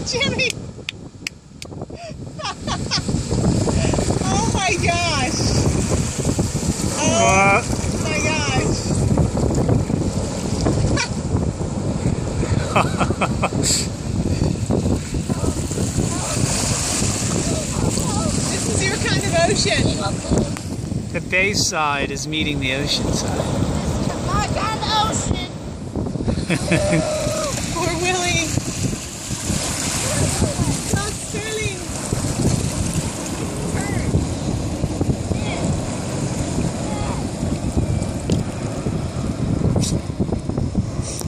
Jimmy! Oh my gosh! Oh my gosh! This is your kind of ocean. The bay side is meeting the ocean side. This is my kind of ocean.